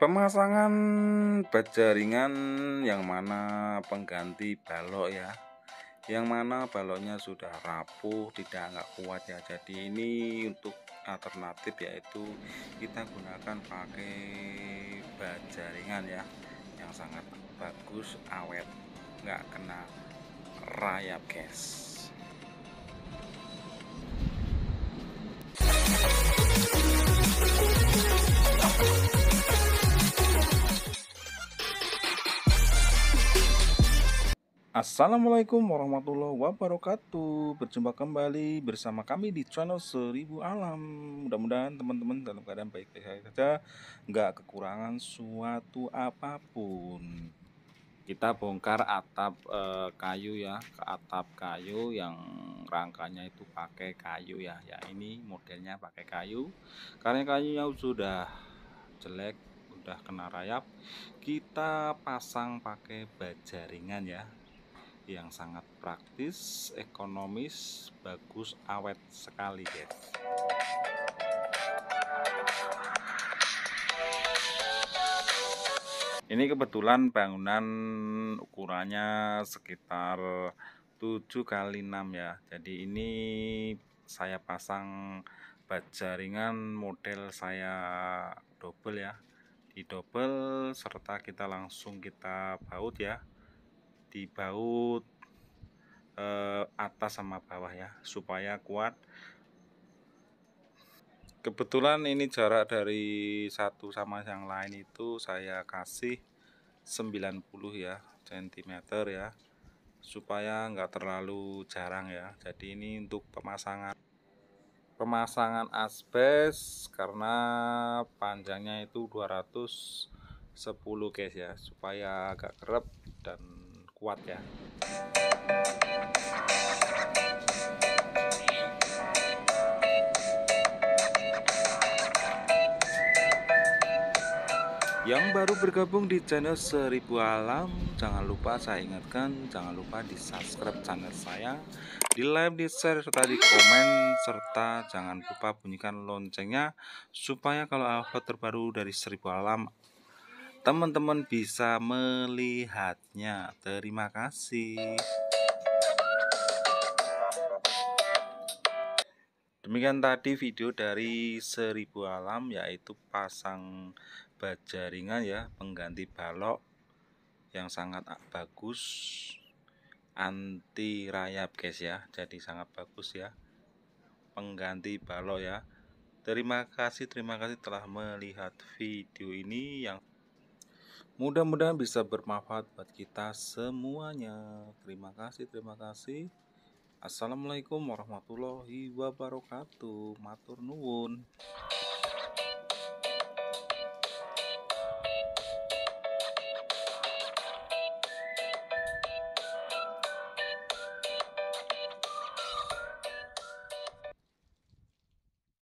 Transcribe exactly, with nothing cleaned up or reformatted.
Pemasangan baja ringan yang mana pengganti balok ya, yang mana baloknya sudah rapuh, tidak nggak kuat ya. Jadi ini untuk alternatif yaitu kita gunakan pakai baja ringan ya, yang sangat bagus, awet, nggak kena rayap guys. Assalamualaikum warahmatullahi wabarakatuh. Berjumpa kembali bersama kami di channel Seribu Alam. Mudah-mudahan teman-teman dalam keadaan baik-baik saja, nggak kekurangan suatu apapun. Kita bongkar atap eh, kayu ya, ke atap kayu yang rangkanya itu pakai kayu ya. Ya ini modelnya pakai kayu. Karena kayunya sudah jelek, udah kena rayap, kita pasang pakai baja ringan ya, yang sangat praktis, ekonomis, bagus, awet sekali guys. Ini kebetulan bangunan ukurannya sekitar tujuh kali enam ya. Jadi ini saya pasang baja ringan model saya double ya. Di double serta kita langsung kita baut ya. Dibaut eh, atas sama bawah ya supaya kuat. Kebetulan ini jarak dari satu sama yang lain itu saya kasih sembilan puluh ya sentimeter ya, supaya nggak terlalu jarang ya. Jadi ini untuk pemasangan pemasangan asbes karena panjangnya itu dua ratus sepuluh guys ya, supaya agak kerep dan kuat ya. Yang baru bergabung di channel Seribu Alam, jangan lupa saya ingatkan, jangan lupa di subscribe channel saya, di like, di share, serta di komen, serta jangan lupa bunyikan loncengnya supaya kalau upload terbaru dari Seribu Alam teman-teman bisa melihatnya. Terima kasih. Demikian tadi video dari Seribu Alam, yaitu pasang baja ringan ya, pengganti balok yang sangat bagus, anti rayap guys ya. Jadi sangat bagus ya, pengganti balok ya. Terima kasih, terima kasih telah melihat video ini, yang mudah-mudahan bisa bermanfaat buat kita semuanya. Terima kasih, terima kasih. Assalamualaikum warahmatullahi wabarakatuh. Matur nuwun.